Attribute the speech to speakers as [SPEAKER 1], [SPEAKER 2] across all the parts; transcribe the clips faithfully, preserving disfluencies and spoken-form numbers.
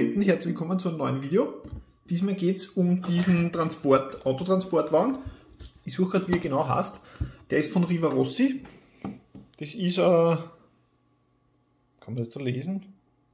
[SPEAKER 1] Abonnenten, herzlich willkommen zu einem neuen Video. Diesmal geht es um diesen Transport, Autotransportwagen. Ich suche gerade, wie er genau heißt. Der ist von Rivarossi. Das ist, äh, kann man das da lesen?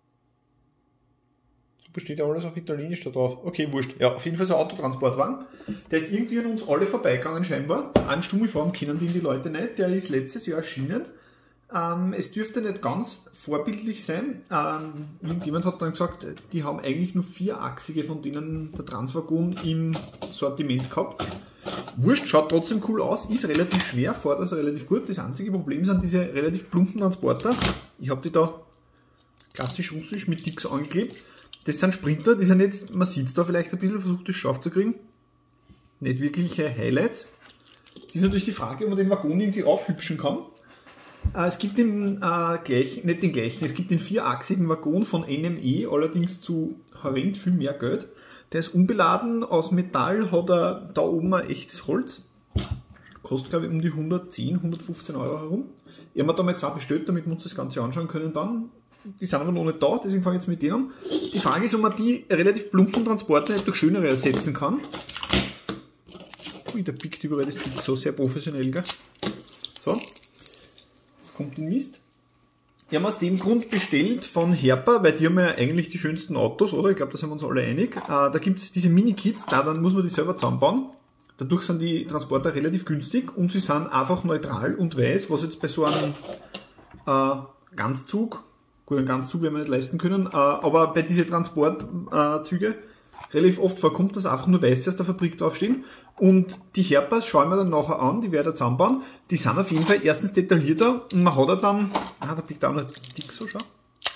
[SPEAKER 1] Super, steht ja alles auf Italienisch da drauf. Okay, wurscht. Ja, auf jeden Fall so ein Autotransportwagen. Der ist irgendwie an uns alle vorbeigegangen scheinbar. An Stummiform kennen den die Leute nicht. Der ist letztes Jahr erschienen. Ähm, es dürfte nicht ganz vorbildlich sein. Ähm, irgendjemand hat dann gesagt, die haben eigentlich nur vierachsige von denen der Transwagon im Sortiment gehabt. Wurscht, schaut trotzdem cool aus, ist relativ schwer, fährt also relativ gut. Das einzige Problem sind diese relativ plumpen Transporter. Ich habe die da klassisch russisch mit Dix angeklebt. Das sind Sprinter, die sind jetzt, man sieht es da vielleicht ein bisschen, versucht das scharf zu kriegen. Nicht wirkliche Highlights. Es ist natürlich die Frage, ob man den Waggon irgendwie aufhübschen kann. Es gibt den äh, gleichen, nicht den gleichen, es gibt den vierachsigen Waggon von N M E, allerdings zu horrend viel mehr Geld. Der ist unbeladen, aus Metall, hat er da oben ein echtes Holz. Kostet glaube ich um die hundertzehn, hundertfünfzehn Euro herum. Ich habe mir da mal zwei bestellt, damit wir uns das Ganze anschauen können dann. Die sind aber noch nicht da, deswegen fange ich jetzt mit denen an. Die Frage ist, ob man die relativ plumpen Transporte nicht durch schönere ersetzen kann. Ui, der pickt überall das Ding so sehr professionell, gell? So. Kommt in Mist. Wir haben aus dem Grund bestellt von Herpa, weil die haben ja eigentlich die schönsten Autos, oder? Ich glaube, da sind wir uns alle einig. Äh, da gibt es diese Mini-Kits, da dann muss man die selber zusammenbauen. Dadurch sind die Transporter relativ günstig und sie sind einfach neutral und weiß, was jetzt bei so einem äh, Ganzzug, gut, einen Ganzzug werden wir nicht leisten können, äh, aber bei diesen Transportzüge relativ oft vorkommt, dass einfach nur Weiße aus der Fabrik draufstehen. Und die Herpas schauen wir dann nachher an, die werde ich zusammenbauen. Die sind auf jeden Fall erstens detaillierter und man hat dann, ah, da biegt auch noch dick so, schau.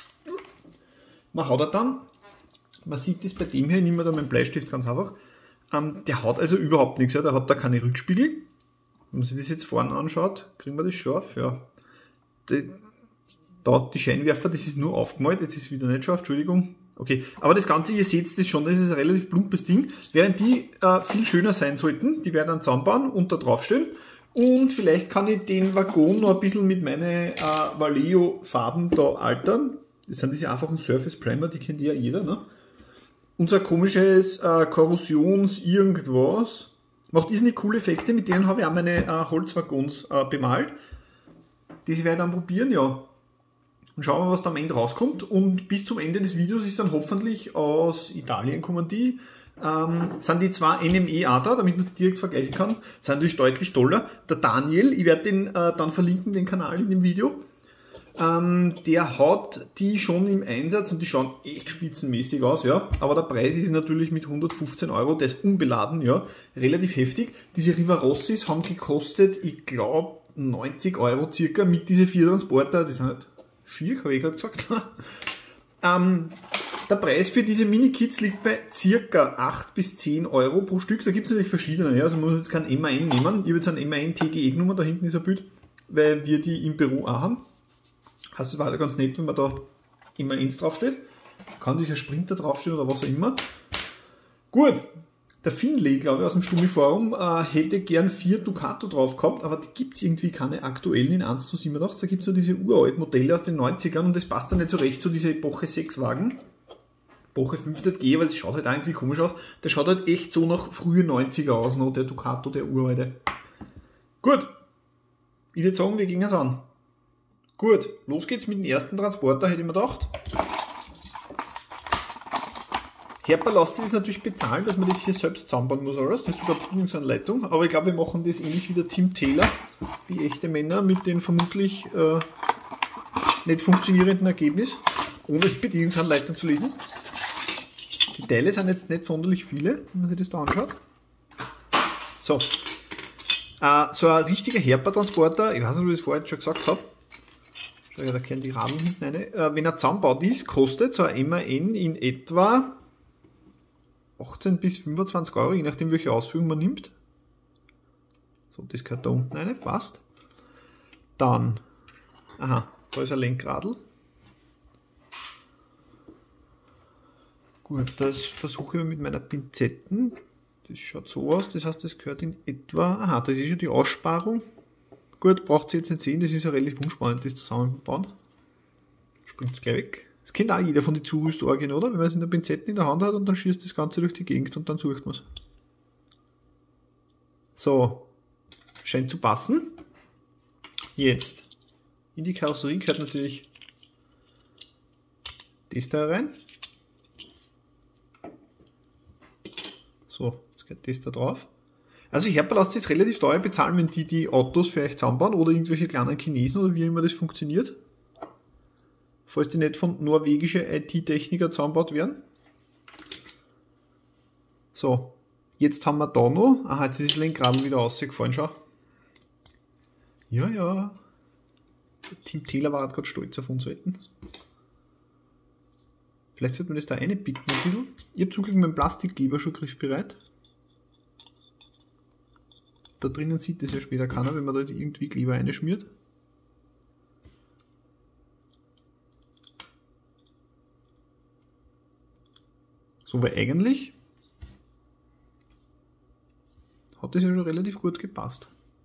[SPEAKER 1] Man hat dann, man sieht das bei dem hier, ich nehme da meinen Bleistift ganz einfach, ähm, der hat also überhaupt nichts, ja, der hat da keine Rückspiegel. Wenn man sich das jetzt vorne anschaut, kriegen wir das scharf, ja. Die, da die Scheinwerfer, das ist nur aufgemalt, jetzt ist es wieder nicht scharf, Entschuldigung. Okay, aber das Ganze, ihr seht das schon, das ist ein relativ plumpes Ding. Während die äh, viel schöner sein sollten, die werden dann zusammenbauen und da draufstehen. Und vielleicht kann ich den Waggon noch ein bisschen mit meinen äh, Vallejo-Farben da altern. Das sind diese einfachen Surface Primer, die kennt ja jeder, ne? Unser komisches äh, Korrosions-Irgendwas macht irrsinnig coole Effekte, mit denen habe ich auch meine äh, Holzwaggons äh, bemalt. Das werde ich dann probieren, ja. Und schauen wir, was da am Ende rauskommt. Und bis zum Ende des Videos ist dann hoffentlich aus Italien kommen die. Ähm, sind die zwei N M E auch da, damit man die direkt vergleichen kann. Sind natürlich deutlich toller. Der Daniel, ich werde den äh, dann verlinken, den Kanal in dem Video. Ähm, der hat die schon im Einsatz und die schauen echt spitzenmäßig aus, ja. Aber der Preis ist natürlich mit hundertfünfzehn Euro, der ist unbeladen, ja, relativ heftig. Diese Rivarossis haben gekostet, ich glaube, neunzig Euro circa mit diesen vier Transporter. Das sind halt schier, habe ich gerade gesagt. ähm, der Preis für diese Mini-Kits liegt bei circa acht bis zehn Euro pro Stück. Da gibt es natürlich verschiedene. Ja. Also man muss jetzt kein M A N nehmen. Ich habe jetzt einen M A N T G E genommen, da hinten ist ein Bild, weil wir die im Büro auch haben. Also war da ganz nett, wenn man da M A Ns draufsteht. Kann natürlich ein Sprinter draufstehen oder was auch immer. Gut. Der Finlay, glaube ich, aus dem Stummi-Forum äh, hätte gern vier Ducato drauf gehabt, aber die gibt es irgendwie keine aktuellen in eins zu siebenundachtzig. Da gibt es so diese uralten Modelle aus den neunzigern und das passt dann nicht so recht zu dieser Epoche sechs Wagen. Epoche fünf nicht G, aber das schaut halt auch irgendwie komisch aus. Der schaut halt echt so nach frühen neunziger aus, noch der Ducato, der uralte. Gut, ich würde sagen, wir gehen es an. Gut, los geht's mit dem ersten Transporter, hätte ich mir gedacht. Herpa lässt sich das natürlich bezahlen, dass man das hier selbst zusammenbauen muss alles. Das ist sogar Bedienungsanleitung. Aber ich glaube, wir machen das ähnlich wie der Tim Taylor, wie echte Männer, mit dem vermutlich äh, nicht funktionierenden Ergebnis, ohne die Bedienungsanleitung zu lesen. Die Teile sind jetzt nicht sonderlich viele, wenn man sich das da anschaut. So, äh, so ein richtiger Herpa-Transporter, ich weiß nicht, ob ich das vorher schon gesagt habe. Schau, ja, da kennen die Rahmen hinten rein. Äh, wenn er zusammenbaut ist, kostet so ein M A N in etwa achtzehn bis fünfundzwanzig Euro, je nachdem welche Ausführung man nimmt. So, das gehört da unten rein, passt. Dann, aha, da ist ein Lenkradl. Gut, das versuche ich mit meiner Pinzetten. Das schaut so aus, das heißt, das gehört in etwa, aha, das ist schon die Aussparung. Gut, braucht ihr jetzt nicht sehen, das ist ja relativ unspannend, das zusammenbauen. Springt es gleich weg. Das kennt auch jeder von den Zurüstorgien, oder? Wenn man es in der Pinzette in der Hand hat und dann schießt das Ganze durch die Gegend und dann sucht man es. So, scheint zu passen. Jetzt, in die Karosserie gehört natürlich das da rein. So, jetzt geht das da drauf. Also ich habe lasst das relativ teuer bezahlen, wenn die die Autos für euch zusammenbauen oder irgendwelche kleinen Chinesen oder wie immer das funktioniert. Falls die nicht von norwegischen I T-Techniker zusammengebaut werden. So, jetzt haben wir da noch. Aha, jetzt ist das Lenkrad wieder rausgefallen, schau. Ja, ja. Der Tim Taylor war gerade stolz auf uns halten. Vielleicht sollte man das da reinpicken ein bisschen. Ich habe zum Glück meinen Plastikgeber schon griffbereit. Da drinnen sieht das ja später keiner, wenn man da jetzt irgendwie Kleber reinschmiert. So, weil eigentlich hat das ja schon relativ gut gepasst.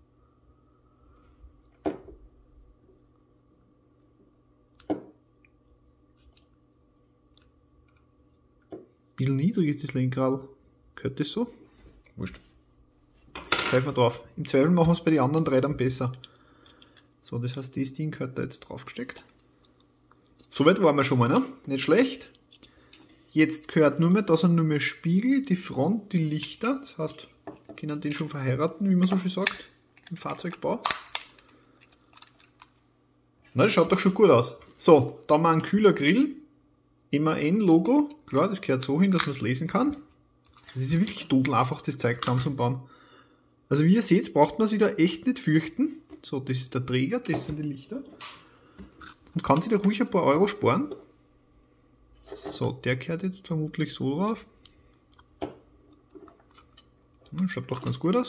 [SPEAKER 1] Ein bisschen niedrig ist das Lenkrad. Gehört das so? Wurscht. Pfeifen wir drauf. Im Zweifel machen wir es bei den anderen drei dann besser. So, das heißt, das Ding gehört da jetzt draufgesteckt. Soweit waren wir schon mal, ne? Nicht schlecht. Jetzt gehört nur mehr, da sind nur mehr Spiegel, die Front, die Lichter. Das heißt, wir können den schon verheiraten, wie man so schön sagt, im Fahrzeugbau. Na, das schaut doch schon gut aus. So, da haben wir einen Kühlergrill. M A N-Logo. Klar, das gehört so hin, dass man es lesen kann. Das ist ja wirklich total einfach, das Zeug zusammenzubauen. Also wie ihr seht, braucht man sich da echt nicht fürchten. So, das ist der Träger, das sind die Lichter. Und kann sich da ruhig ein paar Euro sparen. So, der gehört jetzt vermutlich so drauf. Schaut doch ganz gut aus.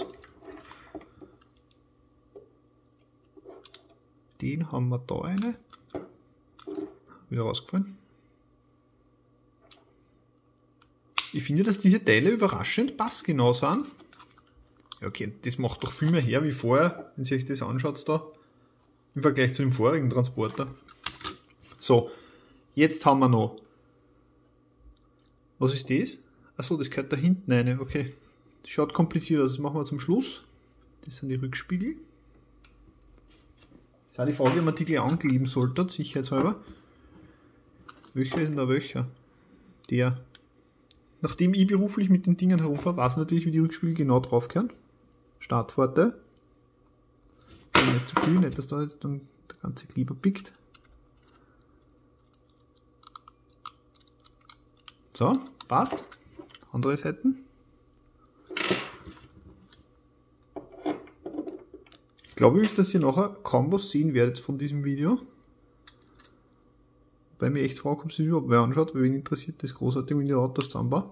[SPEAKER 1] Den haben wir da eine. Wieder rausgefallen. Ich finde, dass diese Teile überraschend passgenau sind. Ja, okay, das macht doch viel mehr her wie vorher, wenn ihr euch das anschaut da. Im Vergleich zu dem vorigen Transporter. So, jetzt haben wir noch. Was ist das? Achso, das gehört da hinten rein. Okay, das schaut kompliziert aus. Das machen wir zum Schluss. Das sind die Rückspiegel. Das ist auch die Frage, ob man die gleich ankleben sollte, sicherheitshalber. Welcher ist denn da welcher? Der. Nachdem ich beruflich mit den Dingen herumfahre, weiß ich natürlich, wie die Rückspiegel genau draufgehören. Startpforte. Nicht zu viel, nicht, dass da jetzt dann der ganze Kleber pickt. So, passt. Andere Seiten. Ich glaube, dass ihr nachher kaum was sehen werdet von diesem Video. Weil mir echt frage, ob es überhaupt wer anschaut, weil wen interessiert das großartig, wenn ich Autos zusammenbaue.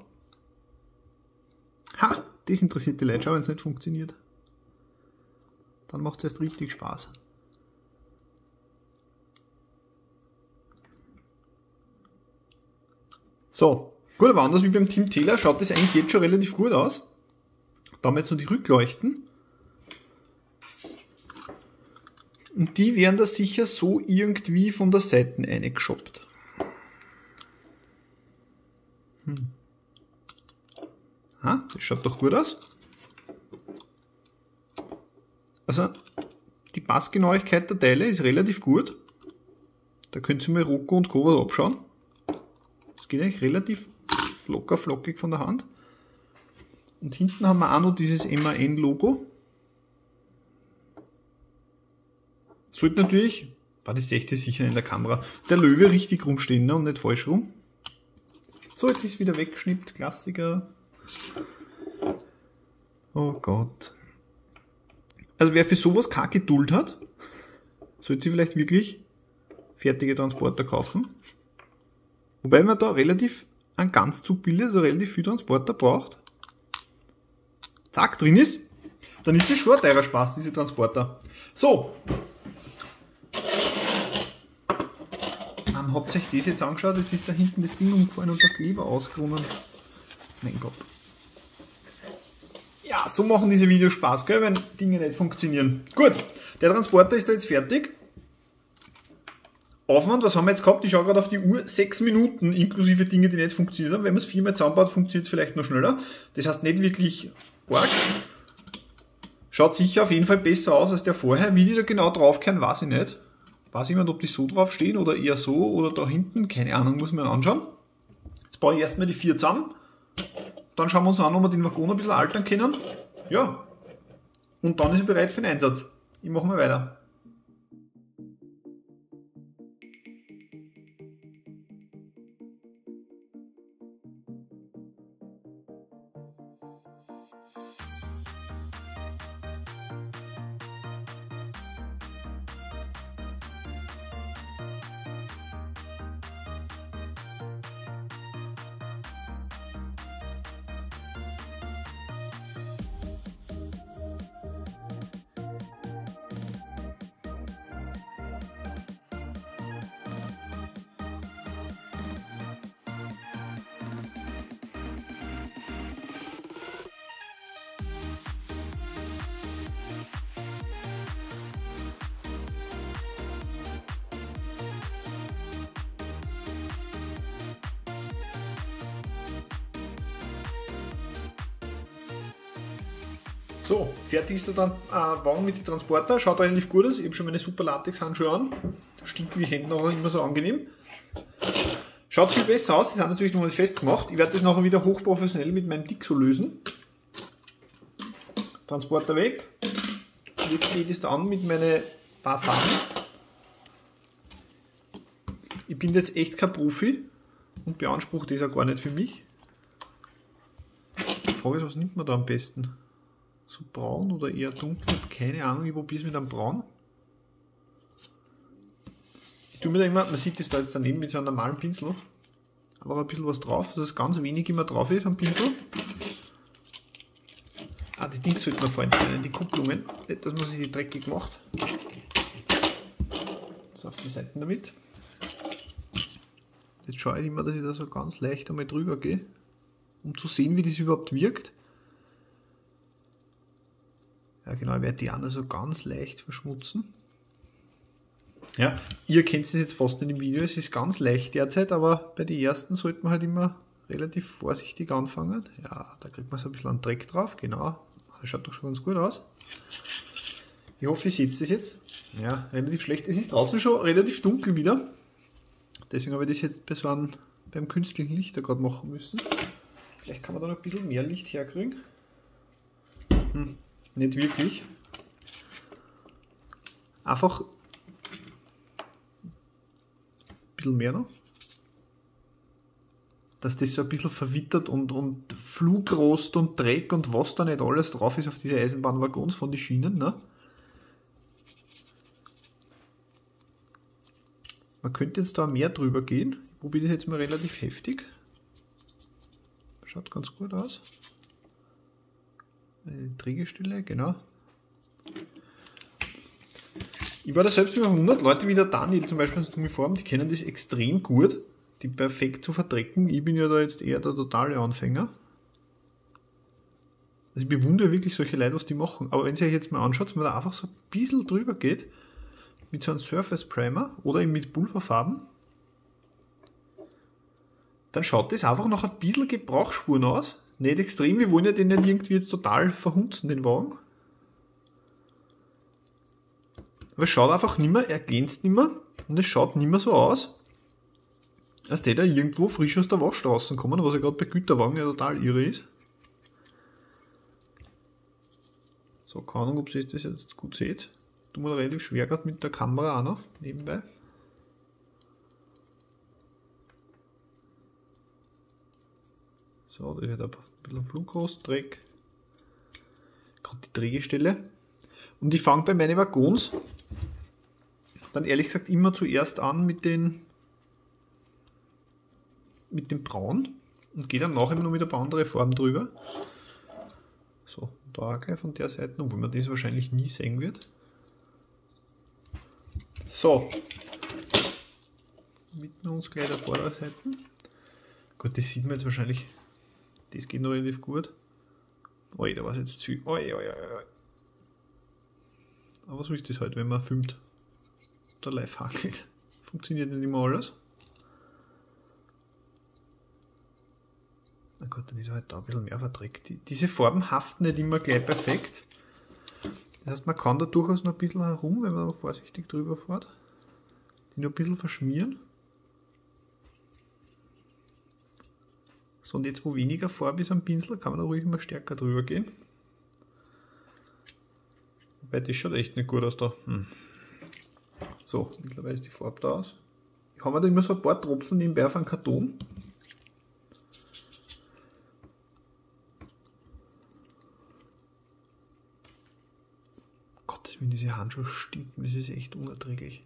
[SPEAKER 1] Ha! Das interessiert die Leute, schau, wenn es nicht funktioniert. Dann macht es erst richtig Spaß. So, gut, aber anders wie beim Tim Taylor schaut das eigentlich jetzt schon relativ gut aus. Da haben wir jetzt noch die Rückleuchten. Und die werden da sicher so irgendwie von der Seite eingeschoppt. Hm. Ah, das schaut doch gut aus. Also, die Passgenauigkeit der Teile ist relativ gut. Da könnt ihr mal Rocco und Co. was abschauen. Das geht eigentlich relativ locker flockig von der Hand. Und hinten haben wir auch noch dieses M A N-Logo. Sollte natürlich, war das seht ihr sicher in der Kamera, der Löwe richtig rumstehen, ne, und nicht falsch rum. So, jetzt ist es wieder weggeschnippt, Klassiker. Oh Gott. Also wer für sowas keine Geduld hat, sollte sich vielleicht wirklich fertige Transporter kaufen. Wobei man da relativ einen Ganzzug bildet, also relativ viel Transporter braucht. Zack, drin ist. Dann ist das schon ein teurer Spaß, diese Transporter. So. Ähm, habt ihr euch das jetzt angeschaut? Jetzt ist da hinten das Ding umgefallen und der Kleber ausgerungen. Mein Gott. Ja, so machen diese Videos Spaß, gell, wenn Dinge nicht funktionieren. Gut, der Transporter ist da jetzt fertig. Aufwand, was haben wir jetzt gehabt? Ich schaue gerade auf die Uhr, sechs Minuten inklusive Dinge, die nicht funktioniert haben. Wenn man es viermal zusammenbaut, funktioniert es vielleicht noch schneller. Das heißt nicht wirklich arg. Schaut sicher auf jeden Fall besser aus als der vorher. Wie die da genau draufkehren, weiß ich nicht. Weiß jemand, ob die so drauf stehen oder eher so oder da hinten? Keine Ahnung, muss man anschauen. Jetzt baue ich erstmal die vier zusammen. Dann schauen wir uns an, ob wir den Waggon ein bisschen altern können. Ja. Und dann ist er bereit für den Einsatz. Ich mache mal weiter. So, fertig ist der dann äh, Wagen mit den Transporter. Schaut relativ gut aus. Ich habe schon meine super Latex-Handschuhe an. Stinken die Hände auch immer so angenehm. Schaut viel besser aus. Die sind natürlich nochmal festgemacht. Ich werde das nachher wieder hochprofessionell mit meinem Dixo lösen. Transporter weg. Und jetzt geht es an mit meinen paar Farben. Ich bin jetzt echt kein Profi und beanspruche das auch gar nicht für mich. Die Frage ist, was nimmt man da am besten? So braun oder eher dunkel? Ich habe keine Ahnung, ich probiere es mit einem Braun. Ich tue mir da immer, man sieht das da jetzt daneben mit so einem normalen Pinsel, aber ein bisschen was drauf, dass es ganz wenig immer drauf ist am Pinsel. Ah, die Dinge sollten wir vorhin trennen, die Kupplungen, nicht, dass man sich die dreckig macht. So, auf die Seiten damit. Jetzt schaue ich immer, dass ich da so ganz leicht einmal drüber gehe, um zu sehen, wie das überhaupt wirkt. Ja genau, ich werde die anderen so ganz leicht verschmutzen. Ja, ihr kennt es jetzt fast nicht im Video, es ist ganz leicht derzeit, aber bei den ersten sollte man halt immer relativ vorsichtig anfangen. Ja, da kriegt man so ein bisschen einen Dreck drauf, genau. Das schaut doch schon ganz gut aus. Ich hoffe, ihr seht das jetzt. Ja, relativ schlecht. Es ist draußen schon relativ dunkel wieder. Deswegen habe ich das jetzt bei so einem, beim künstlichen Licht da gerade machen müssen. Vielleicht kann man da noch ein bisschen mehr Licht herkriegen. Hm. Nicht wirklich. Einfach ein bisschen mehr noch. Dass das so ein bisschen verwittert und, und Flugrost und Dreck und was da nicht alles drauf ist auf diese Eisenbahnwaggons von den Schienen. Ne? Man könnte jetzt da mehr drüber gehen. Ich probiere das jetzt mal relativ heftig. Schaut ganz gut aus. Eine Drehgestelle, genau. Ich war da selbst immer verwundert, Leute wie der Daniel zum Beispiel aus der Form, die kennen das extrem gut, die perfekt zu verdrecken. Ich bin ja da jetzt eher der totale Anfänger. Also ich bewundere wirklich solche Leute, was die machen. Aber wenn ihr euch jetzt mal anschaut, wenn man da einfach so ein bisschen drüber geht, mit so einem Surface Primer oder eben mit Pulverfarben, dann schaut das einfach nach ein bisschen Gebrauchsspuren aus. Nicht extrem, wir wollen ja den nicht irgendwie jetzt total verhunzen, den Wagen. Aber es schaut einfach nicht mehr, er glänzt nicht mehr und es schaut nicht mehr so aus, als der da irgendwo frisch aus der Waschstraße kommen, was ja gerade bei Güterwagen ja total irre ist. So, keine Ahnung, ob ihr das jetzt gut seht. Tut mir relativ schwer gerade mit der Kamera auch noch nebenbei. So, da wird ein bisschen Flugrost, Dreck. Gerade die Drehgestelle. Und ich fange bei meinen Waggons dann ehrlich gesagt immer zuerst an mit den mit dem Braun und gehe dann nachher noch mit ein paar andere Farben drüber. So, da auch gleich von der Seite, obwohl man das wahrscheinlich nie sehen wird. So, widmen uns gleich der Vorderseite. Gut, das sieht man jetzt wahrscheinlich. Das geht noch relativ gut. Oh, da war es jetzt zu. Oh, oh, oh, oh. Aber so ist das halt, wenn man filmt. Der live hakelt. Funktioniert nicht immer alles. Na gut, dann ist halt da ein bisschen mehr verdreckt. Die, diese Farben haften nicht immer gleich perfekt. Das heißt, man kann da durchaus noch ein bisschen herum, wenn man vorsichtig drüber fährt, die noch ein bisschen verschmieren. So, und jetzt, wo weniger Farbe ist am Pinsel, kann man da ruhig immer stärker drüber gehen. Wobei, das schaut echt nicht gut aus da. Hm. So, mittlerweile ist die Farbe da aus. Ich habe da immer so ein paar Tropfen nebenbei auf einen Karton. Gottes Willen, diese Handschuhe stinken, das ist echt unerträglich.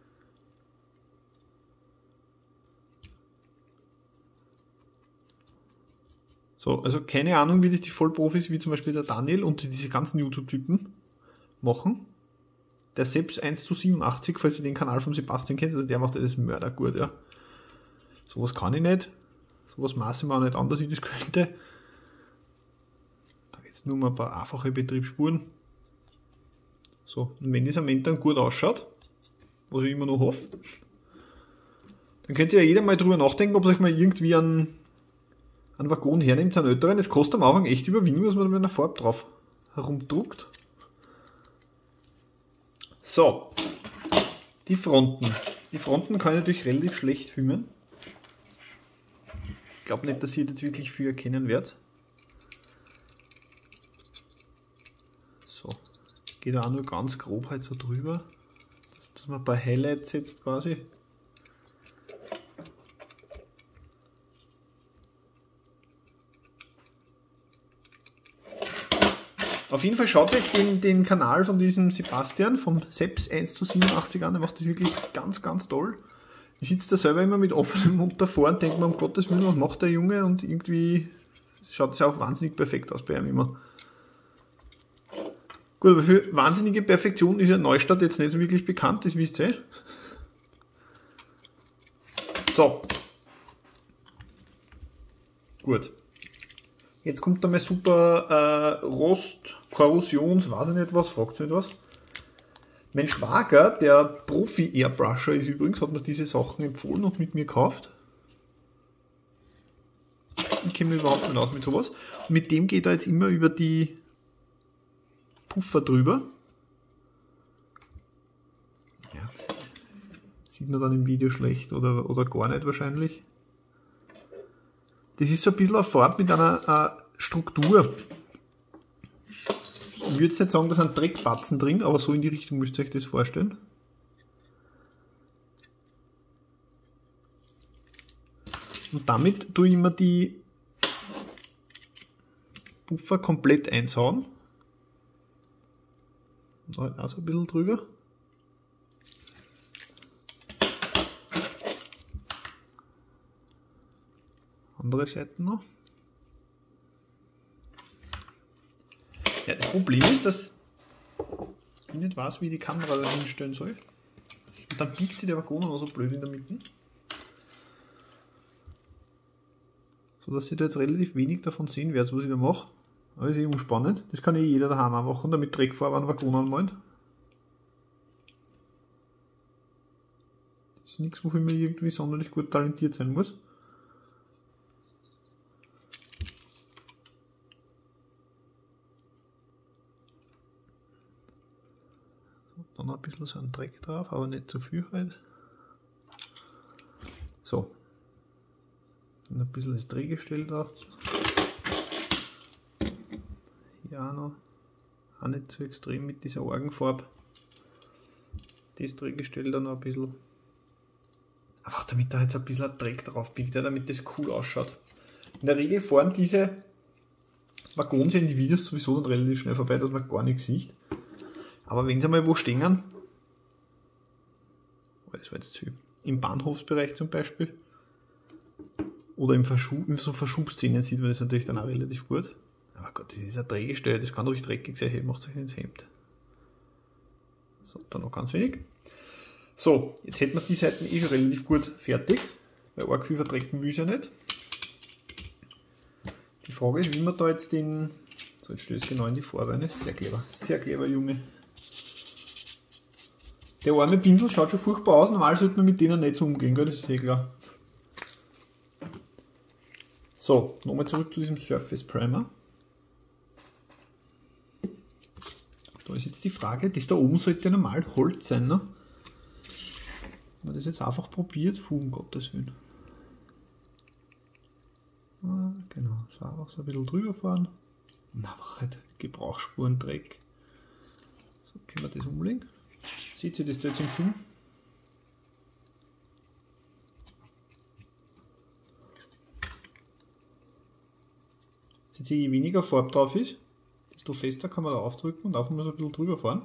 [SPEAKER 1] So, also keine Ahnung, wie das die Vollprofis, wie zum Beispiel der Daniel und diese ganzen YouTube-Typen machen. Der Seps eins zu siebenundachtzig, falls ihr den Kanal von Sebastian kennt, also der macht ja das mördergut, ja. Sowas kann ich nicht. Sowas maße ich mir auch nicht an, dass ich das könnte. Da geht es nur um ein paar einfache Betriebsspuren. So, und wenn das am Ende dann gut ausschaut, was ich immer noch hoffe, dann könnt ihr ja jeder mal drüber nachdenken, ob ihr euch mal irgendwie einen, einen Waggon hernimmt, einen älteren. Es kostet am Anfang echt Überwindung, dass man da mit einer Farbe drauf herumdruckt. So, die Fronten. Die Fronten kann ich natürlich relativ schlecht filmen. Ich glaube nicht, dass ihr jetzt wirklich viel erkennen werdet. So, ich gehe da auch nur ganz grob halt so drüber, dass man ein paar Highlights setzt quasi. Auf jeden Fall schaut euch den, den Kanal von diesem Sebastian, vom Seps eins zu siebenundachtzig an, der macht das wirklich ganz, ganz toll. Ich sitze da selber immer mit offenem Mund davor und denke mir, um Gottes Willen, was macht der Junge? Und irgendwie schaut es auch wahnsinnig perfekt aus bei ihm immer. Gut, aber für wahnsinnige Perfektion ist ja Neustadt jetzt nicht so wirklich bekannt, das wisst ihr. So. Gut. Jetzt kommt da mal super äh, Rost, Korrosions, weiß ich nicht was, fragt ihr nicht was. Mein Schwager, der Profi-Airbrusher ist übrigens, hat mir diese Sachen empfohlen und mit mir gekauft. Ich kenne mich überhaupt nicht aus mit sowas. Und mit dem geht er jetzt immer über die Puffer drüber. Ja. Sieht man dann im Video schlecht oder, oder gar nicht wahrscheinlich. Das ist so ein bisschen eine Farbe mit einer äh, Struktur. Ich würde jetzt nicht sagen, da sind Dreckbatzen drin, aber so in die Richtung müsst ihr euch das vorstellen. Und damit tue ich immer die Puffer komplett einsauen. Da halt auch so ein bisschen drüber. Andere Seiten noch. Ja, das Problem ist, dass ich nicht weiß, wie ich die Kamera da hinstellen soll. Und dann biegt sich der Waggon auch so blöd in der Mitte. So dass ihr da jetzt relativ wenig davon sehen werdet, was ich da mache. Aber das ist eh unspannend. Das kann eh jeder daheim auch machen, damit Dreckfarbe einen Waggon anmalen. Das ist nichts, wofür man irgendwie sonderlich gut talentiert sein muss. Dann ein bisschen so ein Dreck drauf, aber nicht zu viel halt. So. Und ein bisschen das Drehgestell drauf. Hier auch noch. Auch nicht zu extrem mit dieser Orgenfarbe. Das Drehgestell da noch ein bisschen. Einfach damit da jetzt ein bisschen Dreck drauf biegt, damit das cool ausschaut. In der Regel fahren diese Waggons in die Videos sowieso dann relativ schnell vorbei, dass man gar nichts sieht. Aber wenn sie mal wo stehen, das war jetzt zu, im Bahnhofsbereich zum Beispiel, oder im Verschub, in so Verschubszenen sieht man das natürlich dann auch relativ gut. Aber Gott, das ist ein Drehgestell, das kann ruhig dreckig sein, hey, macht euch ins Hemd. So, dann noch ganz wenig. So, jetzt hätten wir die Seiten eh schon relativ gut fertig, weil arg viel verdrecken will ich ja nicht. Die Frage ist, wie man da jetzt den, so jetzt stößt genau in die Farbe rein, sehr clever, sehr clever Junge. Der arme Pinsel schaut schon furchtbar aus, normal sollte man mit denen nicht so umgehen, gell? Das ist eh klar. So, nochmal zurück zu diesem Surface Primer. Da ist jetzt die Frage, das da oben sollte ja normal Holz sein, ne? Wenn man das jetzt einfach probiert, puh, um Gottes Willen. Ah, genau, so einfach so ein bisschen drüber fahren. Und einfach halt Gebrauchsspuren, Dreck. So, können wir das umlegen. Seht ihr das da jetzt im Film? Seht ihr, je weniger Farbe drauf ist, desto fester kann man da aufdrücken und einfach mal so ein bisschen drüber fahren.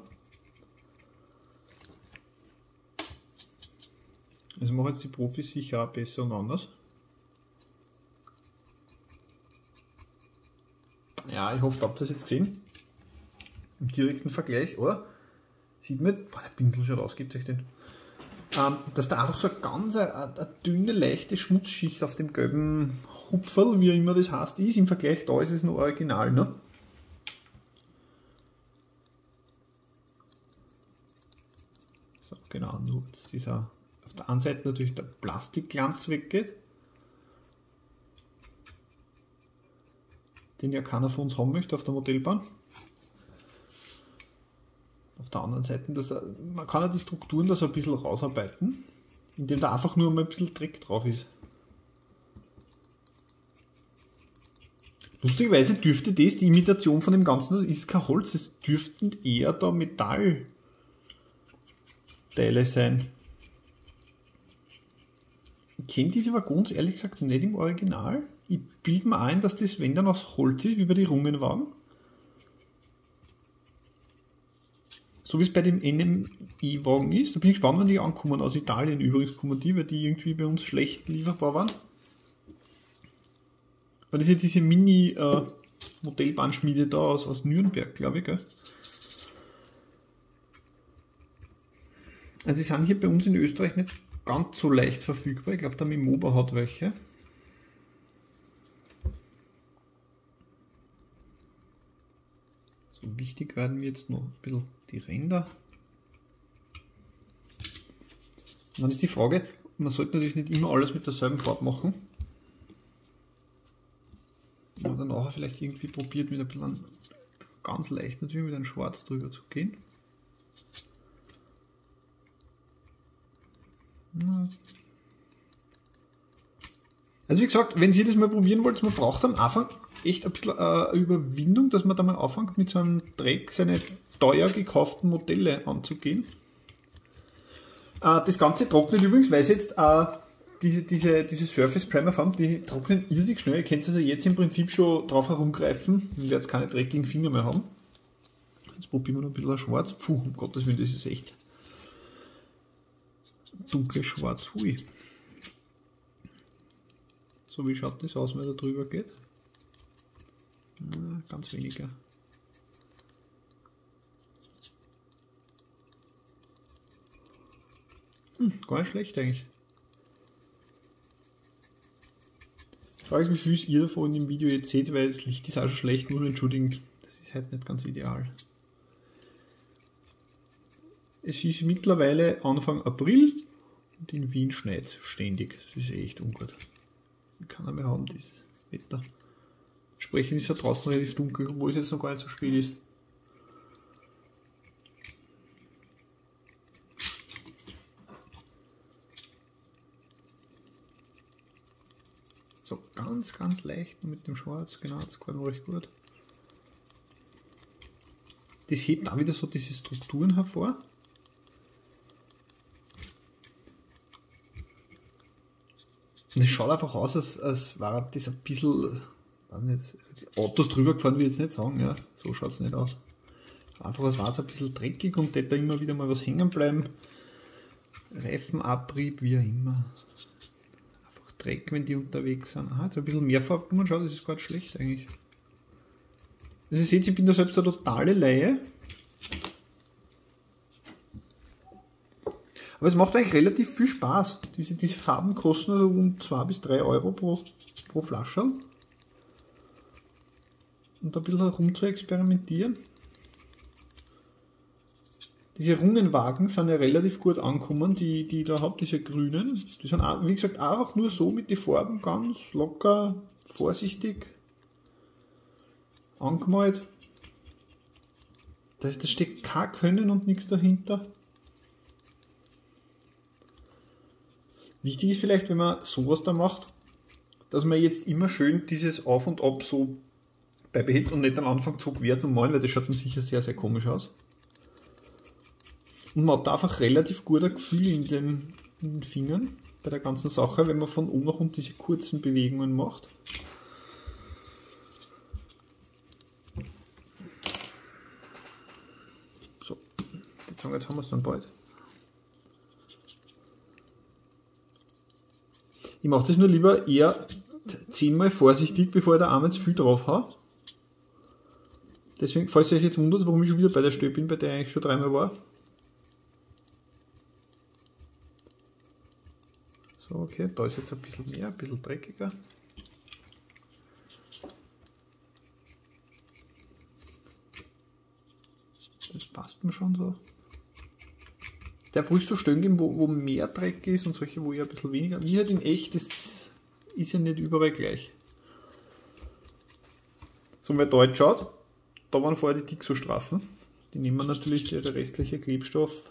[SPEAKER 1] Das machen jetzt die Profis sicher auch besser und anders. Ja, ich hoffe, ihr habt das jetzt gesehen. Im direkten Vergleich, oder? Sieht man jetzt, boah, der Pinsel schaut aus, gibt euch den. Ähm, dass da einfach so eine ganz eine, eine dünne, leichte Schmutzschicht auf dem gelben Hupferl, wie immer das heißt, ist. Im Vergleich da ist es noch original, ne? So, genau, nur dass dieser auf der einen Seite natürlich der Plastikglanz weggeht, den ja keiner von uns haben möchte auf der Modellbahn. Auf der anderen Seite, dass da, man kann ja die Strukturen da so ein bisschen rausarbeiten, indem da einfach nur mal ein bisschen Dreck drauf ist. Lustigerweise dürfte das, die Imitation von dem Ganzen, das ist kein Holz, es dürften eher da Metallteile sein. Ich kenne diese Waggons ehrlich gesagt nicht im Original. Ich bilde mir ein, dass das, wenn dann aus Holz ist, wie bei den Rungenwagen. So wie es bei dem N M I-Wagen ist. Da bin ich gespannt, wenn die ankommen. Aus Italien übrigens kommen die, weil die irgendwie bei uns schlecht lieferbar waren. Weil das ist ja diese Mini-Modellbahnschmiede äh, da aus, aus Nürnberg, glaube ich. Gell? Also die sind hier bei uns in Österreich nicht ganz so leicht verfügbar. Ich glaube, der Mimoba hat welche. So wichtig werden mir jetzt noch ein bisschen die Ränder. Und dann ist die Frage, man sollte natürlich nicht immer alles mit derselben Farbe machen. Und dann nachher vielleicht irgendwie probiert, mit ein bisschen ganz leicht natürlich mit einem Schwarz drüber zu gehen. Also wie gesagt, wenn ihr das mal probieren wollt, man braucht am Anfang echt ein bisschen äh, Überwindung, dass man da mal anfängt mit so einem Dreck seine teuer gekauften Modelle anzugehen. Äh, das Ganze trocknet übrigens, weil es jetzt äh, diese, diese, diese Surface Primer Farben, die trocknen irrsinnig schnell. Ihr könnt also jetzt im Prinzip schon drauf herumgreifen und werdet keine dreckigen Finger mehr haben. Jetzt probieren wir noch ein bisschen schwarz. Puh, um Gottes Willen, das ist echt dunkles Schwarz. Hui. So, wie schaut das aus, wenn er da drüber geht? Ja, ganz weniger. Hm, gar nicht schlecht eigentlich. Ich frage mich, wie viel ihr davon im Video jetzt seht, weil das Licht ist auch schon schlecht, muss man entschuldigen. Das ist halt nicht ganz ideal. Es ist mittlerweile Anfang April und in Wien schneit es ständig. Das ist echt ungut. Wie kann er mehr haben, dieses Wetter? Entsprechend ist ja draußen relativ dunkel, obwohl es jetzt noch gar nicht so spät ist. So, ganz, ganz leicht mit dem Schwarz, genau, das gefällt mir recht gut. Das hebt auch wieder so diese Strukturen hervor. Und es schaut einfach aus, als, als war das ein bisschen, weiß nicht, Autos drüber gefahren, will ich jetzt nicht sagen, ja, so schaut es nicht aus. Einfach als war es ein bisschen dreckig und hätte da immer wieder mal was hängen bleiben. Reifenabrieb, wie auch immer. Einfach Dreck, wenn die unterwegs sind. Aha, jetzt ein bisschen mehr Farbe, man schaut, das ist gar nicht schlecht eigentlich. Also ihr seht, ich bin da selbst eine totale Laie. Aber es macht eigentlich relativ viel Spaß. Diese, diese Farben kosten also um zwei bis drei Euro pro, pro Flasche. Und da ein bisschen herum zu experimentieren. Diese Rungenwagen sind ja relativ gut angekommen, die, die ich da habe, diese grünen. Die sind, auch, wie gesagt, einfach nur so mit den Farben ganz locker, vorsichtig angemalt. Da, da steckt kein Können und nichts dahinter. Wichtig ist vielleicht, wenn man sowas da macht, dass man jetzt immer schön dieses Auf und Ab so beibehält und nicht am Anfang so quer zu malen, weil das schaut dann sicher sehr, sehr komisch aus. Und man hat einfach relativ gut ein Gefühl in den, in den Fingern bei der ganzen Sache, wenn man von oben nach unten diese kurzen Bewegungen macht. So, jetzt haben wir es dann bald. Ich mache das nur lieber eher zehnmal vorsichtig, bevor ich da einmal zu viel drauf habe. Deswegen, falls ihr euch jetzt wundert, warum ich schon wieder bei der Stelle bin, bei der ich eigentlich schon dreimal war. So, okay, da ist jetzt ein bisschen mehr, ein bisschen dreckiger. Das passt mir schon so. Darf ruhig so Stellen geben, wo, wo mehr Dreck ist und solche, wo eher ein bisschen weniger. Wie halt in echt, das ist ja nicht überall gleich. So, wenn da jetzt schaut, da waren vorher die Dixo-Strafen. Die nehmen natürlich der, der restliche Klebstoff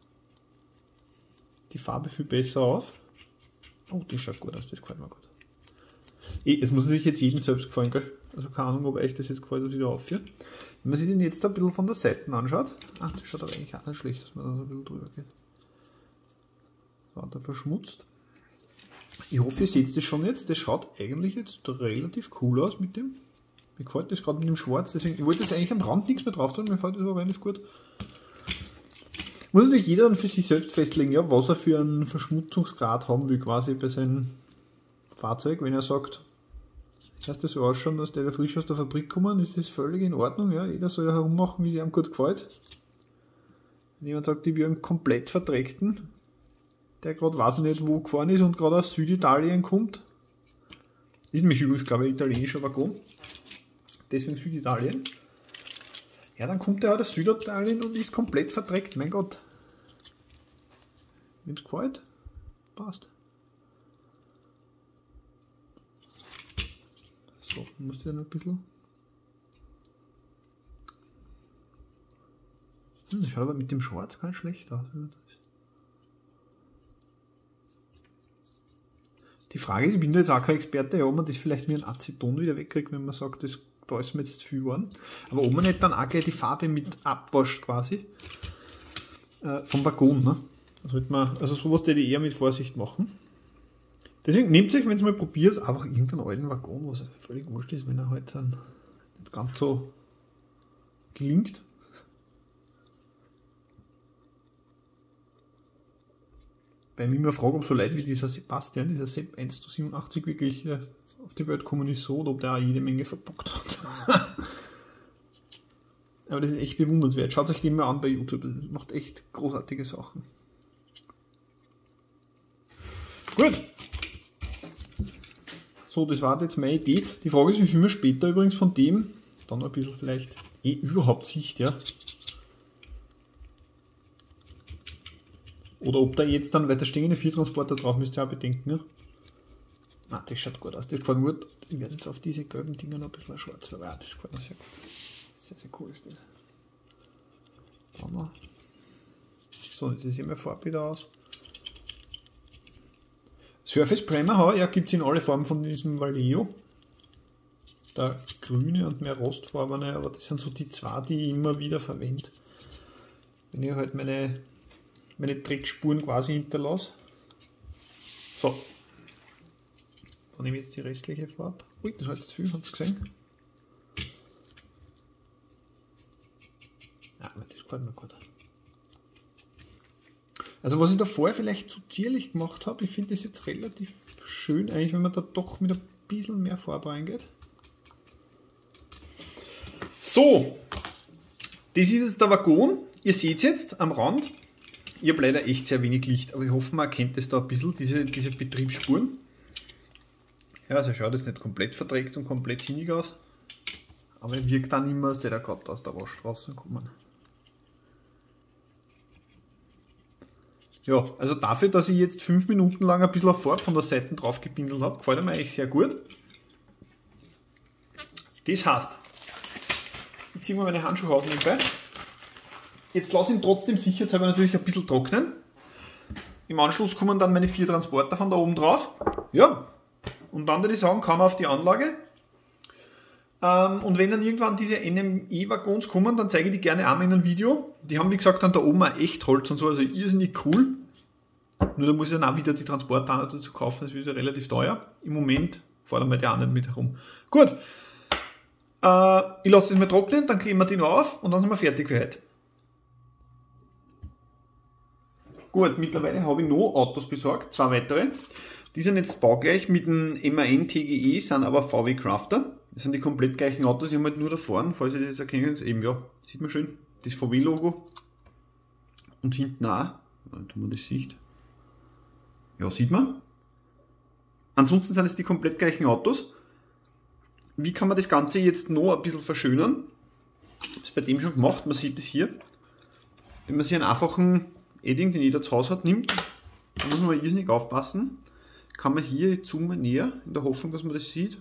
[SPEAKER 1] die Farbe viel besser auf. Oh, die schaut gut aus, das gefällt mir gut. Eh, es muss sich jetzt jedem selbst gefallen, gell? Also keine Ahnung, ob euch das jetzt gefällt, was ich da aufführe. Wenn man sich den jetzt ein bisschen von der Seite anschaut, ah, das schaut aber eigentlich auch nicht schlecht, dass man da so ein bisschen drüber geht. So, da verschmutzt. Ich hoffe, ihr seht das schon jetzt. Das schaut eigentlich jetzt relativ cool aus mit dem. Mir gefällt das gerade mit dem Schwarz, deswegen, ich wollte jetzt eigentlich am Rand nichts mehr drauf tun, mir gefällt das aber relativ gut. Muss natürlich jeder dann für sich selbst festlegen, ja, was er für einen Verschmutzungsgrad haben will, quasi bei seinem Fahrzeug. Wenn er sagt, lass das so ausschauen, dass der frisch aus der Fabrik kommt, ist das völlig in Ordnung. Ja? Jeder soll ja herummachen, wie es ihm gut gefällt. Wenn jemand sagt, ich will einen komplett verdreckten, der gerade weiß nicht, wo gefahren ist und gerade aus Süditalien kommt, ist nämlich übrigens, glaube ich, ein italienischer Waggon, deswegen Süditalien. Ja, dann kommt er halt aus Süditalien und ist komplett verdreckt, mein Gott. Wem es gefällt, passt. So, muss ich dann ein bisschen. Hm, das schaut aber mit dem Schwarz ganz schlecht aus. Die Frage ist, ich bin da jetzt auch kein Experte, ja, ob man das vielleicht mit einem Aceton wieder wegkriegt, wenn man sagt, das, da ist mir jetzt zu viel geworden. Aber ob man nicht dann auch gleich die Farbe mit abwascht quasi äh, vom Waggon. Ne? Also, man, also sowas würde ich eher mit Vorsicht machen. Deswegen nehmt euch, wenn ihr mal probiert, einfach irgendeinen alten Waggon, was völlig wurscht ist, wenn er halt dann nicht ganz so gelingt. Bei mir immer frage, ob so Leute wie dieser Sebastian, dieser Sepp eins zu siebenundachtzig wirklich äh, auf die Welt kommen ist so, oder ob der auch jede Menge verbockt hat. Aber das ist echt bewundernswert. Schaut euch den mal an bei YouTube, das macht echt großartige Sachen. Gut. So, das war jetzt meine Idee. Die Frage ist, wie viel man später übrigens von dem, dann ein bisschen vielleicht, eh überhaupt Sicht, ja. Oder ob da jetzt dann weiter stehende Viertransporter drauf, müsst ihr auch bedenken. Ja? Ah, das schaut gut aus. Das gefällt mir gut. Ich werde jetzt auf diese gelben Dinger noch ein bisschen schwarz. Ja, das gefällt mir sehr gut. Sehr, sehr cool ist das. So, jetzt sieht meine Farbe wieder aus. Surface Primer, ja, gibt es in alle Farben von diesem Vallejo. Der grüne und mehr rostfarbene, aber das sind so die zwei, die ich immer wieder verwende. Wenn ich halt meine meine Dreckspuren quasi hinterlasse. So. Dann nehme ich jetzt die restliche Farbe. Ui, das war jetzt zu viel, habt ihr gesehen? Ja, das gefällt mir gut. Also was ich davor vielleicht zu zierlich gemacht habe, ich finde das jetzt relativ schön eigentlich, wenn man da doch mit ein bisschen mehr Farbe reingeht. So. Das ist jetzt der Waggon. Ihr seht es jetzt am Rand. Ich habe leider echt sehr wenig Licht, aber ich hoffe, man erkennt das da ein bisschen, diese, diese Betriebsspuren. Ja, also schaut jetzt nicht komplett verdreckt und komplett hinig aus, aber er wirkt dann immer, als der da gerade aus der Waschstraße kommen. Ja, also dafür, dass ich jetzt fünf Minuten lang ein bisschen auf Fahrt von der Seite drauf gebindelt habe, gefällt mir eigentlich sehr gut. Das heißt, ich ziehe mal meine Handschuhe aus nebenbei. Jetzt lasse ich ihn trotzdem sicherheitshalber natürlich ein bisschen trocknen. Im Anschluss kommen dann meine vier Transporter von da oben drauf. Ja, und dann würde ich sagen, kann man auf die Anlage. Ähm, und wenn dann irgendwann diese N M E-Waggons kommen, dann zeige ich die gerne einmal in einem Video. Die haben, wie gesagt, dann da oben auch echt Holz und so, also irrsinnig cool. Nur da muss ich dann auch wieder die Transporter dazu kaufen, das ist wieder relativ teuer. Im Moment fordern wir die auch nicht mit herum. Gut, äh, ich lasse das mal trocknen, dann kleben wir die noch auf und dann sind wir fertig für heute. Gut, mittlerweile habe ich noch Autos besorgt, zwei weitere. Die sind jetzt baugleich mit dem M A N T G E, sind aber V W Crafter. Das sind die komplett gleichen Autos, die haben halt nur da vorne, falls ihr das erkennen, eben ja, sieht man schön, das V W-Logo. Und hinten auch, dann tun wir das Sicht. Ja, sieht man. Ansonsten sind es die komplett gleichen Autos. Wie kann man das Ganze jetzt noch ein bisschen verschönern? Das ist bei dem schon gemacht, man sieht es hier. Wenn man sich einen einfachen Edding, den jeder zu Hause hat, nimmt, da muss man irrsinnig aufpassen. Kann man hier, ich zoome näher, in der Hoffnung, dass man das sieht.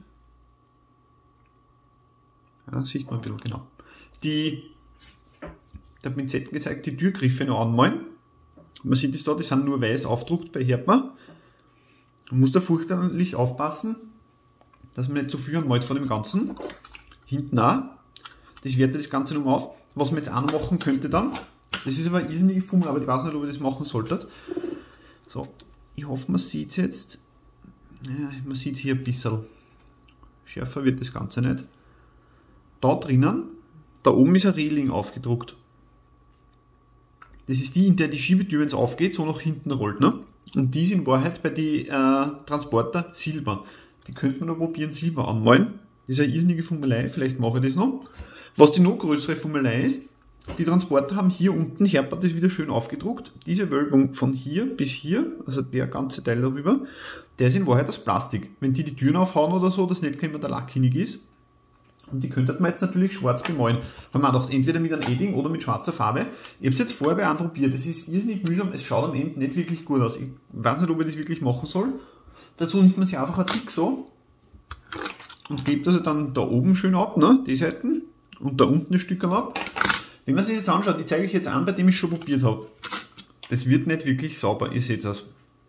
[SPEAKER 1] Ja, sieht man ein bisschen, genau. Die, der Pinzetten gezeigt, die Türgriffe noch anmalen. Man sieht es da, die sind nur weiß aufgedruckt bei Herdmann. Man muss da fürchterlich aufpassen, dass man nicht zu viel anmalt von dem Ganzen. Hinten auch. Das wertet das Ganze noch auf. Was man jetzt auch machen könnte dann, das ist aber eine irrsinnige Fummel, aber ich weiß nicht, ob ihr das machen solltet. So, ich hoffe, man sieht es jetzt. Ja, man sieht es hier ein bisschen. Schärfer wird das Ganze nicht. Da drinnen, da oben ist ein Reling aufgedruckt. Das ist die, in der die Schiebetür, wenn es aufgeht, so nach hinten rollt. Ne? Und die ist in Wahrheit bei den äh, Transporter Silber. Die könnte man noch probieren, Silber anmalen. Das ist eine irrsinnige Fummelei, vielleicht mache ich das noch. Was die noch größere Fummelei ist, die Transporter haben hier unten, Herbert ist wieder schön aufgedruckt, diese Wölbung von hier bis hier, also der ganze Teil darüber, der ist in Wahrheit aus Plastik. Wenn die die Türen aufhauen oder so, das nicht immer der Lack hinig ist. Und die könnte man jetzt natürlich schwarz bemalen. Haben wir auch gedacht, entweder mit einem Edding oder mit schwarzer Farbe. Ich habe es jetzt vorher bei einem probiert, das ist irrsinnig mühsam, es schaut am Ende nicht wirklich gut aus. Ich weiß nicht, ob ich das wirklich machen soll. Dazu nimmt man sich einfach ein Tick so und klebt also dann da oben schön ab, ne, die Seiten, und da unten ein Stück ab. Wenn man sich jetzt anschaut, ich zeige euch jetzt an, bei dem ich schon probiert habe. Das wird nicht wirklich sauber, ihr seht das.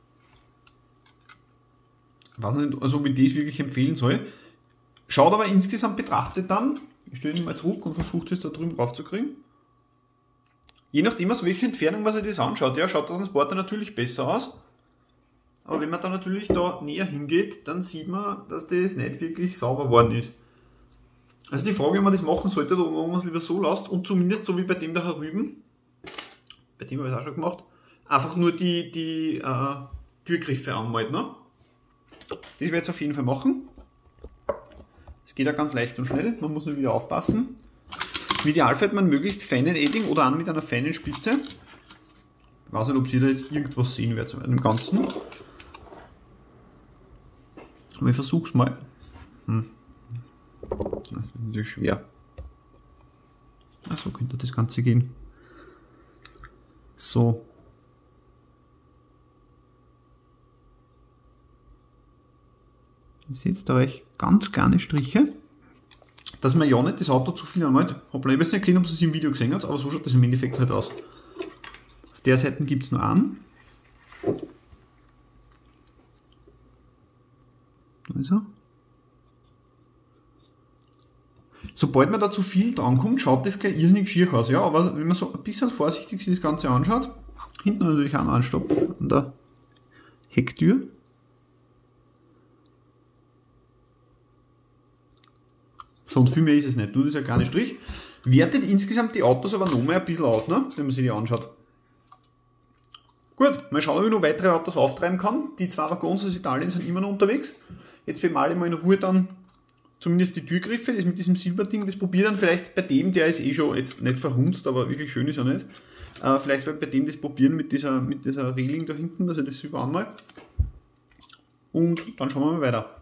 [SPEAKER 1] Ich weiß nicht, also ob ich das wirklich empfehlen soll. Schaut aber insgesamt betrachtet dann, ich stelle ihn mal zurück und versuche es da drüben raufzukriegen. Je nachdem, aus welcher Entfernung man sich das anschaut, ja, schaut der Transporter natürlich besser aus. Aber wenn man dann natürlich da näher hingeht, dann sieht man, dass das nicht wirklich sauber geworden ist. Also die Frage, ob man das machen sollte oder ob man es lieber so lässt und zumindest so wie bei dem da herüben, bei dem habe ich es auch schon gemacht, einfach nur die, die äh, Türgriffe anmalt. Ne? Das werde ich jetzt auf jeden Fall machen. Es geht ja ganz leicht und schnell, man muss nur wieder aufpassen. Im Idealfall hat man möglichst feinen Edding oder an mit einer feinen Spitze. Ich weiß nicht, ob Sie da jetzt irgendwas sehen werdet bei dem Ganzen. Aber ich versuche es mal. Hm. Das ist natürlich schwer. Ach, so könnte das Ganze gehen. So. Ihr seht da recht ganz kleine Striche, dass man ja nicht das Auto zu viel anmalt. Ich habe jetzt nicht gesehen, ob ihr es im Video gesehen habt, aber so schaut das im Endeffekt halt aus. Auf der Seite gibt es nur einen. Da ist er. Sobald man da zu viel dran kommt, schaut das gleich irrsinnig schier aus. Ja, aber wenn man so ein bisschen vorsichtig sich das Ganze anschaut, hinten natürlich auch ein Anstopp an der Hecktür. Sonst viel mehr ist es nicht, nur dieser kleine Strich. Wertet insgesamt die Autos aber noch mal ein bisschen auf, ne, wenn man sich die anschaut. Gut, mal schauen, ob ich noch weitere Autos auftreiben kann. Die zwei Waggons aus Italien sind immer noch unterwegs. Jetzt bemale ich mal in Ruhe dann zumindest die Türgriffe, das mit diesem Silberding, das probiere dann vielleicht bei dem, der ist eh schon jetzt nicht verhunzt, aber wirklich schön ist er nicht. Äh, vielleicht bei dem das probieren mit dieser, mit dieser Reling da hinten, dass ich das Silber anmale. Und dann schauen wir mal weiter.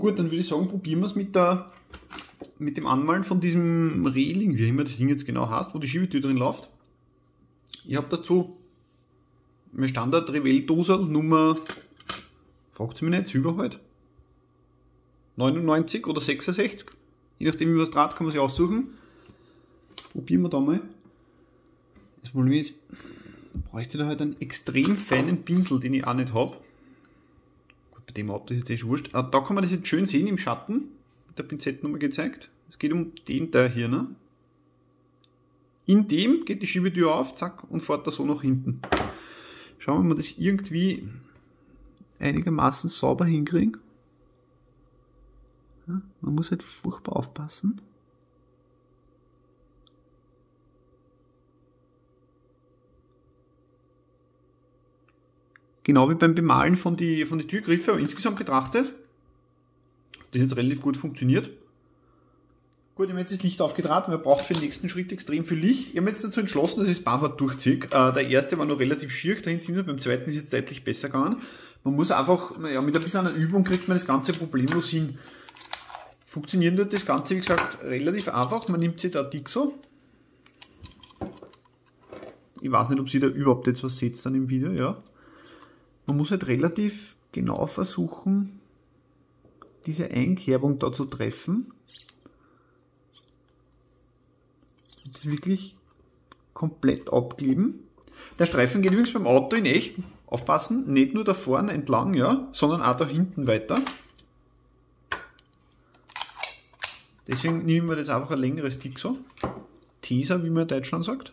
[SPEAKER 1] gut, dann würde ich sagen, probieren wir es mit, mit dem Anmalen von diesem Reling, wie immer das Ding jetzt genau heißt, wo die Schiebetür drin läuft. Ich habe dazu meine Standard Revell-Dose Nummer, fragt sie mich nicht, Silber halt, neunundneunzig oder sechsundsechzig, je nachdem wie was draht, kann man sich aussuchen. Probieren wir da mal. Das Problem ist, bräuchte da halt einen extrem feinen Pinsel, den ich auch nicht habe. Gut, bei dem Auto ist jetzt eh schon wurscht. Aber da kann man das jetzt schön sehen im Schatten, mit der Pinzettennummer gezeigt. Es geht um den Teil hier, ne? In dem geht die Schiebetür auf, zack, und fährt da so nach hinten. Schauen wir mal, ob wir das irgendwie einigermaßen sauber hinkriegen. Ja, man muss halt furchtbar aufpassen. Genau wie beim Bemalen von die, von die Türgriffe, aber insgesamt betrachtet, das jetzt relativ gut funktioniert. Gut, ich habe jetzt das Licht aufgetragen, man braucht für den nächsten Schritt extrem viel Licht. Ich habe mich jetzt dazu entschlossen, dass ich das Bahnfahrt durchziehe. Äh, der erste war noch relativ schier, dahin ziehen wir, beim zweiten ist jetzt deutlich besser gegangen. Man muss einfach, ja, mit ein bisschen einer Übung kriegt man das Ganze problemlos hin. Funktioniert wird das Ganze, wie gesagt, relativ einfach. Man nimmt sich da Dixo. Ich weiß nicht, ob Sie da überhaupt jetzt was seht dann im Video, ja. Man muss halt relativ genau versuchen, diese Einkerbung da zu treffen. Das wirklich komplett abkleben. Der Streifen geht übrigens beim Auto in echt, aufpassen, nicht nur da vorne entlang, ja, sondern auch da hinten weiter. Deswegen nehmen wir jetzt einfach ein längeres Dixo. Teser, wie man in Deutschland sagt.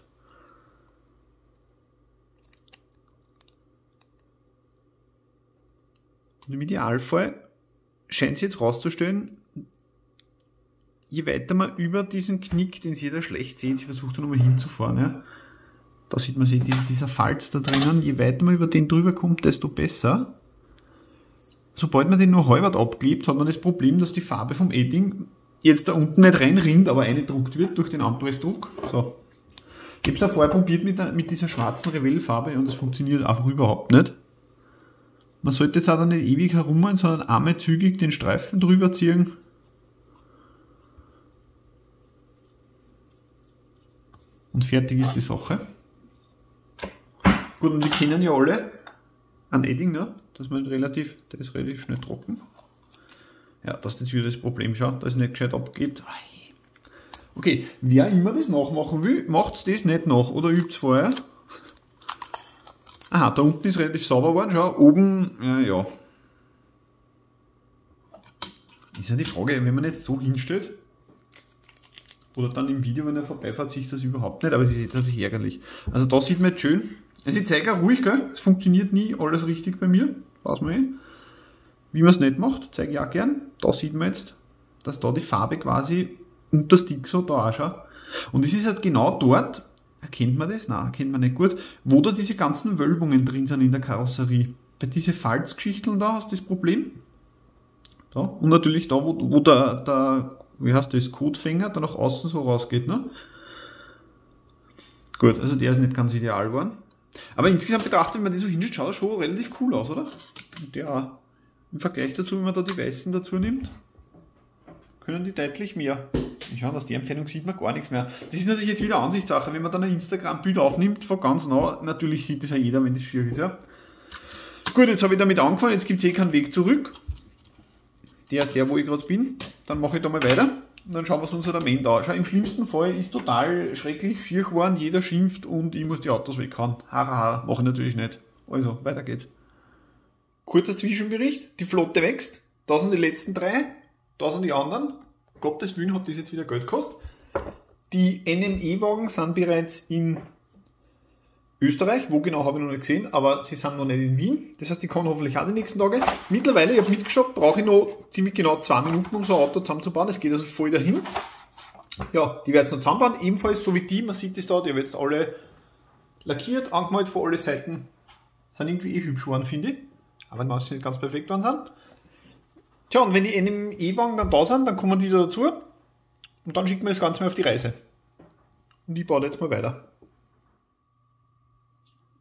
[SPEAKER 1] Und im Idealfall scheint sich jetzt rauszustellen, je weiter man über diesen Knick, den Sie da schlecht sehen, ich versuche da nochmal hinzufahren, ja. Da sieht man sich dieser Falz da drinnen, je weiter man über den drüber kommt, desto besser. Sobald man den nur halbert abklebt, hat man das Problem, dass die Farbe vom Edding jetzt da unten nicht reinrinnt, aber eingedruckt wird durch den Anpressdruck. So. Ich habe es auch vorher probiert mit, der, mit dieser schwarzen Revell-Farbe und das funktioniert einfach überhaupt nicht. Man sollte jetzt auch nicht ewig herummachen, sondern einmal zügig den Streifen drüber ziehen. Und fertig ist die Sache. Gut, und wir kennen ja alle einen Edding, ne? Das man relativ, der ist relativ schnell trocken. Ja, das ist jetzt wieder das Problem, schau, da ist nicht gescheit abgeklebt. Okay, wer immer das nachmachen will, macht das nicht nach oder übt es vorher. Aha, da unten ist relativ sauber geworden, schau, oben, ja, ja. Ist ja die Frage, wenn man jetzt so hinstellt, oder dann im Video, wenn er vorbeifährt, sieht das überhaupt nicht, aber es ist jetzt natürlich ärgerlich. Also da sieht man jetzt schön, also ich zeige auch ruhig, gell? Es funktioniert nie alles richtig bei mir, weiß man eh. Wie man es nicht macht, zeige ich auch gern. Da sieht man jetzt, dass da die Farbe quasi unter das Dixo da auch schaut. Und es ist halt genau dort, erkennt man das? Nein, erkennt man nicht gut, wo da diese ganzen Wölbungen drin sind in der Karosserie. Bei diesen Falzgeschichten da hast du das Problem. Da. Und natürlich da, wo, wo der, der, wie heißt das, Kotfänger da nach außen so rausgeht. Ne? Gut, also der ist nicht ganz ideal geworden. Aber insgesamt betrachtet, wenn man den so hinschaut, schaut er schon relativ cool aus, oder? Und der auch. Im Vergleich dazu, wenn man da die Weißen dazu nimmt, können die deutlich mehr. Und schauen, aus der Entfernung sieht man gar nichts mehr. Das ist natürlich jetzt wieder Ansichtssache. Wenn man dann ein Instagram-Bild aufnimmt, von ganz nah, natürlich sieht das ja jeder, wenn das schier ist. Ja. Gut, jetzt habe ich damit angefangen, jetzt gibt es eh keinen Weg zurück. Der ist der, wo ich gerade bin. Dann mache ich da mal weiter. Und dann schauen wir uns unser Main da. Schau, im schlimmsten Fall ist total schrecklich schier geworden, jeder schimpft und ich muss die Autos weghauen. Hahaha, mache ich natürlich nicht. Also, weiter geht's. Kurzer Zwischenbericht, die Flotte wächst, da sind die letzten drei, da sind die anderen. Gottes Willen hat das jetzt wieder Geld gekostet. Die N M E-Wagen sind bereits in Österreich, wo genau habe ich noch nicht gesehen, aber sie sind noch nicht in Wien. Das heißt, die kommen hoffentlich auch die nächsten Tage. Mittlerweile, ich habe mitgeschaut, brauche ich noch ziemlich genau zwei Minuten, um so ein Auto zusammenzubauen. Es geht also voll dahin. Ja, die werden es noch zusammenbauen, ebenfalls so wie die, man sieht das da, die haben jetzt alle lackiert, angemalt von alle Seiten. Sind irgendwie eh hübsch geworden, finde ich. Aber manche nicht ganz perfekt waren sind. Tja, und wenn die N M E-Wagen dann da sind, dann kommen die da dazu und dann schicken wir das Ganze mal auf die Reise. Und ich baue da jetzt mal weiter.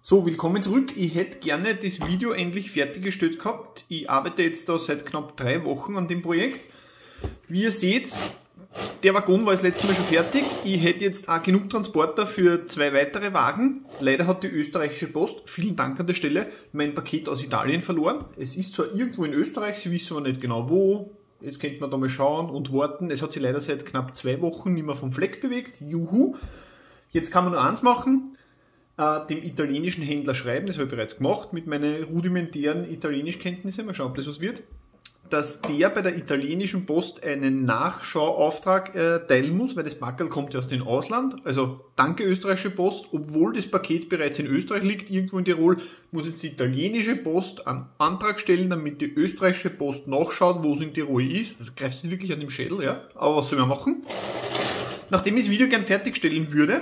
[SPEAKER 1] So, willkommen zurück. Ich hätte gerne das Video endlich fertiggestellt gehabt. Ich arbeite jetzt da seit knapp drei Wochen an dem Projekt. Wie ihr seht, der Waggon war das letzte Mal schon fertig. Ich hätte jetzt auch genug Transporter für zwei weitere Wagen. Leider hat die österreichische Post, vielen Dank an der Stelle, mein Paket aus Italien verloren. Es ist zwar irgendwo in Österreich, sie wissen aber nicht genau wo. Jetzt könnte man da mal schauen und warten. Es hat sich leider seit knapp zwei Wochen nicht mehr vom Fleck bewegt. Juhu! Jetzt kann man nur eins machen. Dem italienischen Händler schreiben, das habe ich bereits gemacht, mit meinen rudimentären Italienischkenntnissen, mal schauen, ob das was wird, dass der bei der italienischen Post einen Nachschauauftrag erteilen muss, weil das Packerl kommt ja aus dem Ausland. Also danke österreichische Post, obwohl das Paket bereits in Österreich liegt, irgendwo in Tirol, muss jetzt die italienische Post einen Antrag stellen, damit die österreichische Post nachschaut, wo es in Tirol ist. Das greift sich wirklich an dem Schädel, ja. Aber was soll man machen? Nachdem ich das Video gern fertigstellen würde,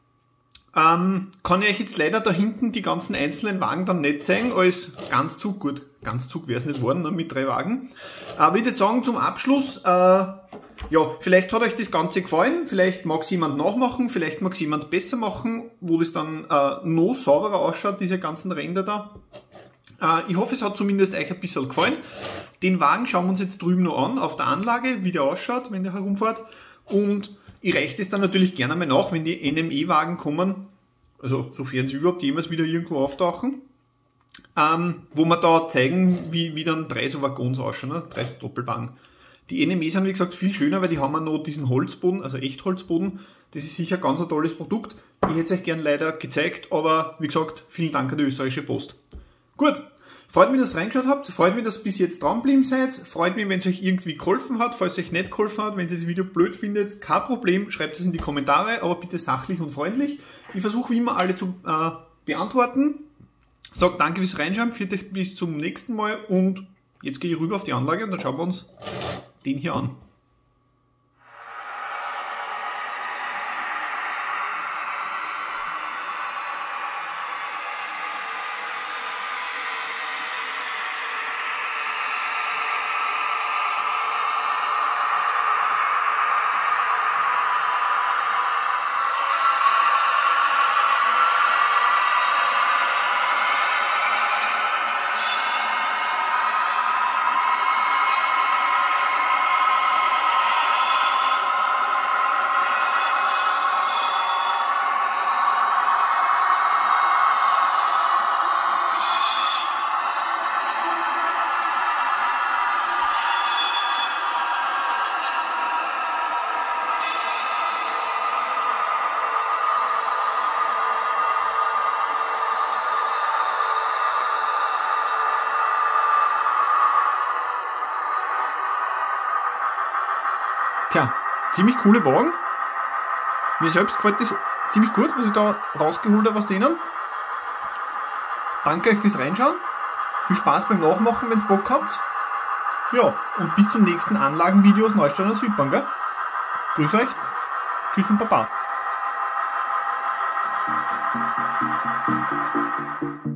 [SPEAKER 1] Ähm, kann ich euch jetzt leider da hinten die ganzen einzelnen Wagen dann nicht zeigen, als Ganzzug, gut, Ganzzug wäre es nicht worden, ne, mit drei Wagen. Aber ich würde sagen, zum Abschluss, äh, ja, vielleicht hat euch das Ganze gefallen, vielleicht mag es jemand nachmachen, vielleicht mag es jemand besser machen, wo das dann äh, noch sauberer ausschaut, diese ganzen Ränder da. Äh, ich hoffe, es hat zumindest euch ein bisschen gefallen. Den Wagen schauen wir uns jetzt drüben noch an, auf der Anlage, wie der ausschaut, wenn der herumfährt. Und ich reiche das dann natürlich gerne mal nach, wenn die N M E-Wagen kommen, also sofern sie überhaupt jemals wieder irgendwo auftauchen, ähm, wo wir da zeigen, wie, wie dann drei so Waggons ausschauen, ne? drei so Doppelwagen. Die N M E sind wie gesagt viel schöner, weil die haben ja noch diesen Holzboden, also Echtholzboden. Das ist sicher ganz ein tolles Produkt. Ich hätte es euch gern leider gezeigt, aber wie gesagt, vielen Dank an die österreichische Post. Gut. Freut mich, dass ihr reingeschaut habt, freut mich, dass ihr bis jetzt dran geblieben seid, freut mich, wenn es euch irgendwie geholfen hat, falls es euch nicht geholfen hat, wenn ihr das Video blöd findet, kein Problem, schreibt es in die Kommentare, aber bitte sachlich und freundlich. Ich versuche wie immer alle zu äh, beantworten. Sagt danke fürs Reinschauen, für euch bis zum nächsten Mal und jetzt gehe ich rüber auf die Anlage und dann schauen wir uns den hier an. Tja, ziemlich coole Wagen. Mir selbst gefällt das ziemlich gut, was ich da rausgeholt habe aus denen. Danke euch fürs Reinschauen. Viel Spaß beim Nachmachen, wenn ihr Bock habt. Ja, und bis zum nächsten Anlagenvideo aus Neustadt an der Südbahn, gell? Grüß euch. Tschüss und Baba.